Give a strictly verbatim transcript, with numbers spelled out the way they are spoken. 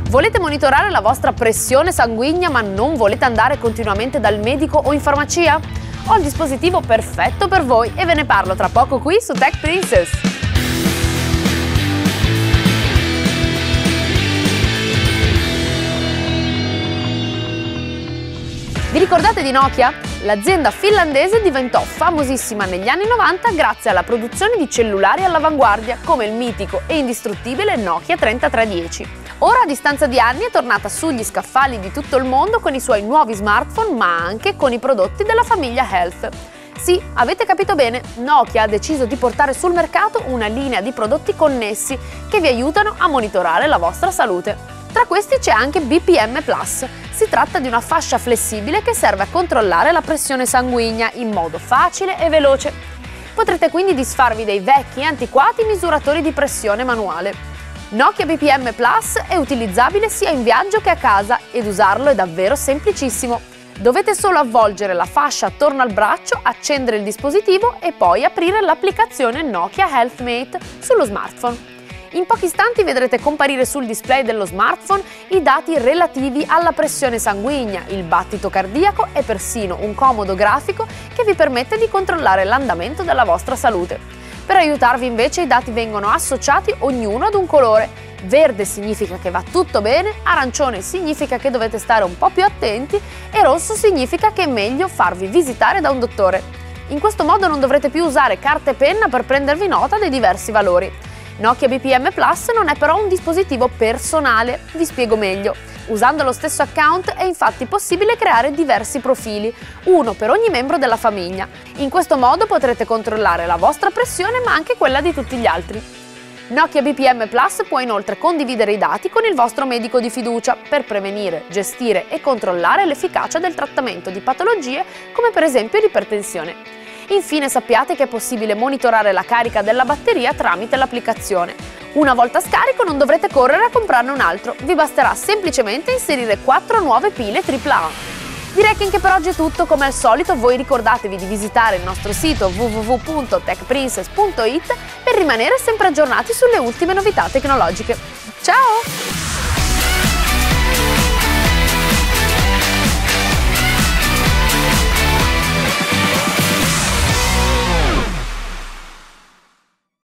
Volete monitorare la vostra pressione sanguigna ma non volete andare continuamente dal medico o in farmacia? Ho il dispositivo perfetto per voi e ve ne parlo tra poco qui su Tech Princess. Vi ricordate di Nokia? L'azienda finlandese diventò famosissima negli anni novanta grazie alla produzione di cellulari all'avanguardia, come il mitico e indistruttibile Nokia trentatré dieci. Ora, a distanza di anni, è tornata sugli scaffali di tutto il mondo con i suoi nuovi smartphone, ma anche con i prodotti della famiglia Health. Sì, avete capito bene, Nokia ha deciso di portare sul mercato una linea di prodotti connessi che vi aiutano a monitorare la vostra salute. Tra questi c'è anche B P M Plus. Si tratta di una fascia flessibile che serve a controllare la pressione sanguigna in modo facile e veloce. Potrete quindi disfarvi dei vecchi e antiquati misuratori di pressione manuale. Nokia B P M Plus è utilizzabile sia in viaggio che a casa ed usarlo è davvero semplicissimo. Dovete solo avvolgere la fascia attorno al braccio, accendere il dispositivo e poi aprire l'applicazione Nokia HealthMate sullo smartphone. In pochi istanti vedrete comparire sul display dello smartphone i dati relativi alla pressione sanguigna, il battito cardiaco e persino un comodo grafico che vi permette di controllare l'andamento della vostra salute. Per aiutarvi invece i dati vengono associati ognuno ad un colore. Verde significa che va tutto bene, arancione significa che dovete stare un po' più attenti e rosso significa che è meglio farvi visitare da un dottore. In questo modo non dovrete più usare carta e penna per prendervi nota dei diversi valori. Nokia B P M Plus non è però un dispositivo personale, vi spiego meglio. Usando lo stesso account è infatti possibile creare diversi profili, uno per ogni membro della famiglia. In questo modo potrete controllare la vostra pressione ma anche quella di tutti gli altri. Nokia B P M Plus può inoltre condividere i dati con il vostro medico di fiducia per prevenire, gestire e controllare l'efficacia del trattamento di patologie come per esempio l'ipertensione. Infine sappiate che è possibile monitorare la carica della batteria tramite l'applicazione. Una volta scarico non dovrete correre a comprarne un altro, vi basterà semplicemente inserire quattro nuove pile tripla A. Direi che anche per oggi è tutto, come al solito voi ricordatevi di visitare il nostro sito w w w punto tech princess punto it per rimanere sempre aggiornati sulle ultime novità tecnologiche. Ciao!